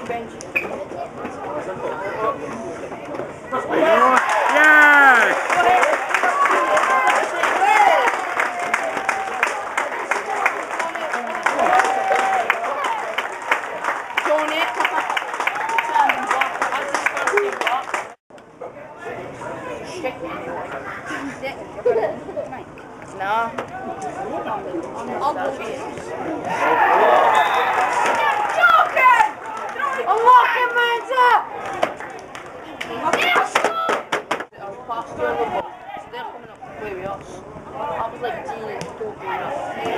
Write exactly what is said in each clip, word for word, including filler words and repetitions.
No. I'll go for it. Unlock it, Manta! Yes! I'll pass the other ball. So they're coming up with us. I was like, genius, don't do that.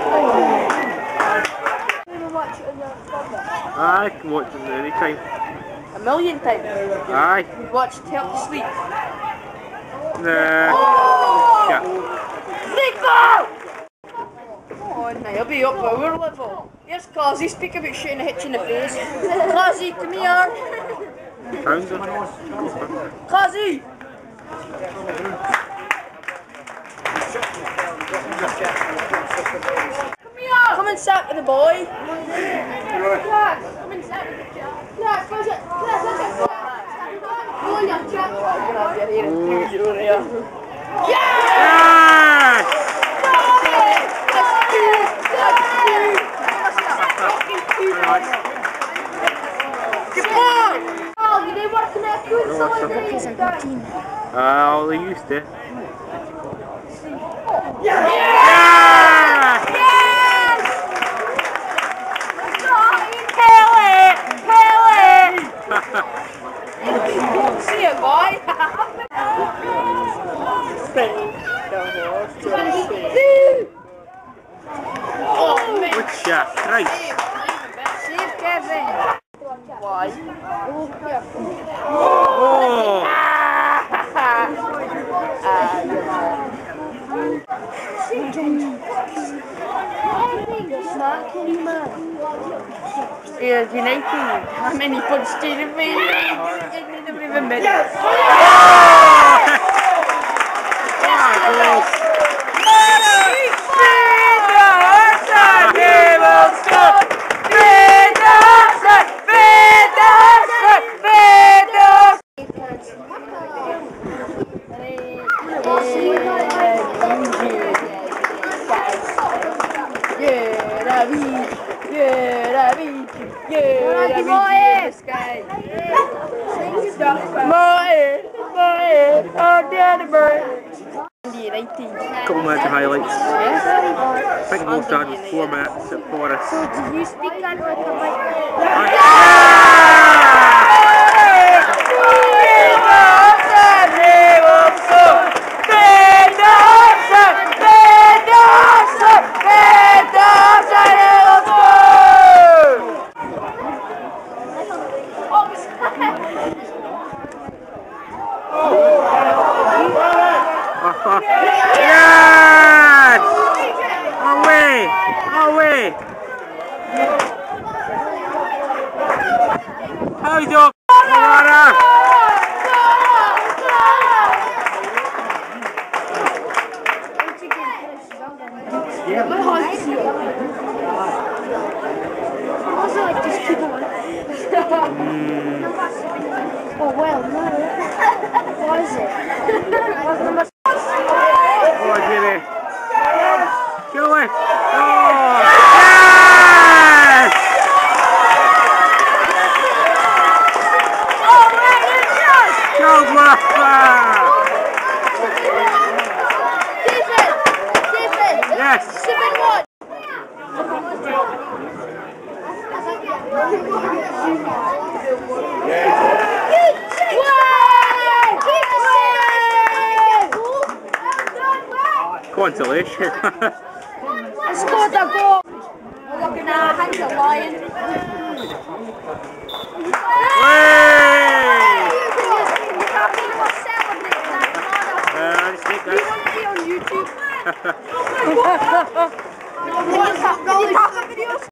Aye, I can watch them anytime. A million times? Aye. You'd watch Help to Sleep. Nah. Oh! Yeah. Thistle! Oh, now you'll be up by our level. Here's Classy, speak about shooting a hitch in the face. Classy, come here. Found them. Classy! Come here! Come and sit with the boy. Class, come and sit with the child. Class, close it. Class, close it. Go on, your child. Yeah! Uh, all they used to. Yeah! Yes! Kill it! Kill it! See you, boy! Oh, man! Good shot, right. Save Kevin! Why? Oh! Yeah, United. How many punches did it mean? You never even met it. Couple minutes of highlights. I think most done was four minutes at Forest. So did you speak on what the mic? Yes! Away! Away! How you doing? Oh well, no. What is it? Oh, Jimmy. Kill it. Oh, yes! Oh, man, it's just! Go, Rafa! David! David! Yes! Seven one! Consolation. I scored that goal! Look at that, hands are lying. Uh, You want to be on YouTube?